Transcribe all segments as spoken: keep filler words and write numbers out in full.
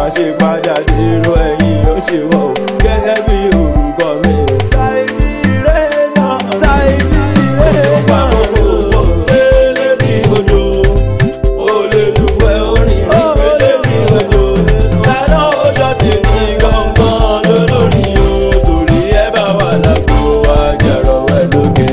máa ṣe padà dèrò ẹ̀yìn ó ṣe wọ̀ o gẹ́gẹ́ bí orúkọ mi. Saheed Ire náà Saheed Ire náà Ojonpakoko délé tí odò ó lè lúwẹ̀ orin rí délé tí odò lánà ọjọ́ tèmi gangan lólórí o torí ẹ bá wà lágbo àjẹrọ̀ ẹ lókè.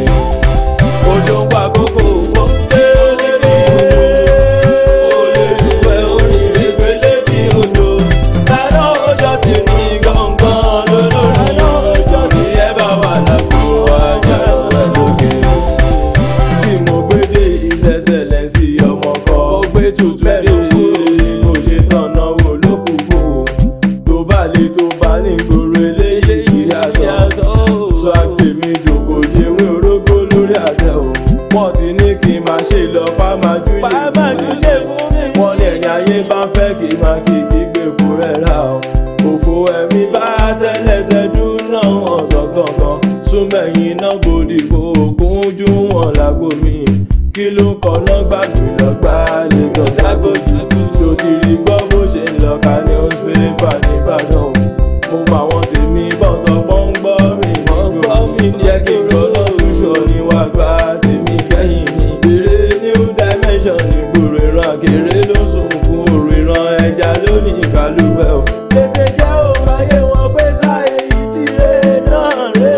Ojonpakoko délé tí odò ó lè lúwẹ̀ orin rí délé tí odò lánà ọjọ́ tèmi gangan lólórí o torí ẹ bá wà lágbo àjẹrọ̀ ẹ lókè. Tí mo gbé dé ìṣẹ̀ṣẹ̀lẹ̀ sí ọmọ kan ó gbé tutù dé mo ṣe tọ̀nà wò lókùnkù tó bá lè tó bá ní gbòòrò eléyìí yàtọ̀ sọ àgbèmí jòkó jẹ́wé orógbó lórí àtẹ o wọ́n ti ní kí n máa ṣe lọ fámájúṣe fún mi wọ́n ní ẹ̀yìn ayé bá ń fẹ́ kí n máa kí kí gbé fún rẹ̀ rà o òfò ẹ̀mí bá tẹ́lẹ̀ṣẹ̀ dúnà ọ̀sán gangan súnmẹ̀yìn náà gbòdìgbò òkúnjú wọn lágbo mi kí ló ń kọ́ náà gbàgbé lọ́gbà lẹ́jọ́ ságbójú tó ti rí gbọ́ bó ṣe ń lọ ká ní òṣèlépà nìbàdàn mo mọ àwọn tèmi bọ́ sọ pọ́n ń gbọ́ mi wọ́n gbọ́ mi jẹ́ kí n gbọ́ lọ́rùn ṣọ níwájú tèmi kẹ́yìn ní eré new dimension nígboro ìran kéré ló sùn fún òru ìran ẹja lónìí ìkàlùwẹ̀ o tètè jẹ́ òun ayé wọn pé Saheed Ire náà rè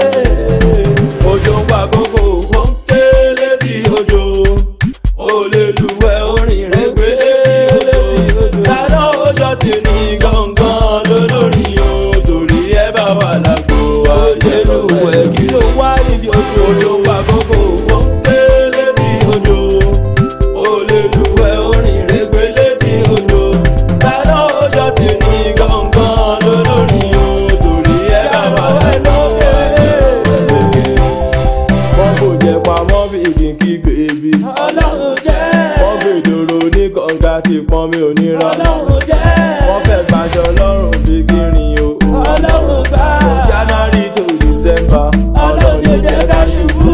Ojonpakoko wọ́n délé tí odò ó lè lúwẹ̀ orin rẹ̀ gbélé odò lánà ọjọ́ tèmi gangan lólórí o torí ẹ bá wà lágbo àjẹlúwẹ̀ kí ló wá nídìí ojú Ojonpakoko wọ́n délé tí odò ó lè lúwẹ̀ orin rẹ̀ gbélé tí odò lánà ọjọ́ tèmi gangan lólórí o torí ẹ bá wà lágbo àjẹlúwẹ̀ wọ́n kò jẹ́ pamọ́ bí kí n kígbe bí. Ọlọ́run jẹ́. Wọ́n gbé ìdòrò ní kọ̀ǹga tí pọ́n mi ò ní ra. Ọlọ́run jẹ́. Wọ́n fẹ́ gbaṣọ lọ́rùn bí kí n rìn o. Ọlọ́run gbà. From January to December. Ọlọ́run yóò jẹ́ ká ṣubú.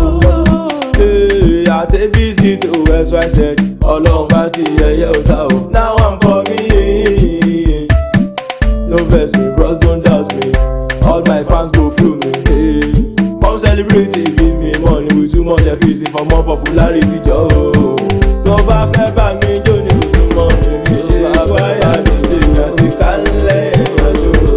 Àti A B C to X Y Z. Ọlọ́run bá ti yẹyẹ ọ̀tá o. Now I'm coming. No vex me, bros don't doubt me. All my fans go through me. Hey. Come celebrate it, give me money with too much efficiency for more popularity, Joe. Tó bá fẹ́ bá mi jó ní kùsùmọ̀ mi ṣe wáyà mi lè àti kálẹ̀ ìrìnàjò.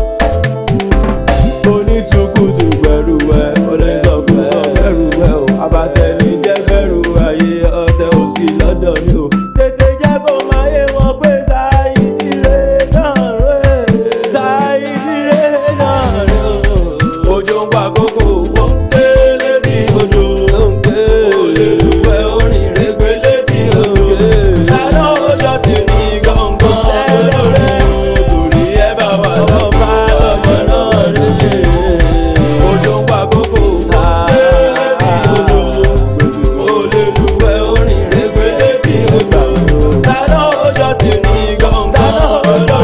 Onítùkùtù gbẹ̀rù ẹ̀, onísọ̀kùsọ̀ gbẹ̀rù ẹ̀ o. Àbàtẹ̀ni jẹ́ gbẹ̀rù ayé ọ̀tẹ̀ òsì lọ́dọ̀ mi o. Tètè jẹ́ kó máa yé wọn pé Saheed Ire náà rè Saheed Ire náà rè o. Ojonpakoko wọ́n délé tí odò ó lè lúwẹ̀ orin rẹ̀ gbélé tí odò lánà ọjọ́ tèmi gangan lólórí o torí ẹ bá wà lọ́ba ọmọ náà rè Ojonpakoko délé tí odò ó lè lúwẹ̀ orin rẹ̀ gbélé tí odò lánà ọjọ́ tèmi gangan lólórí.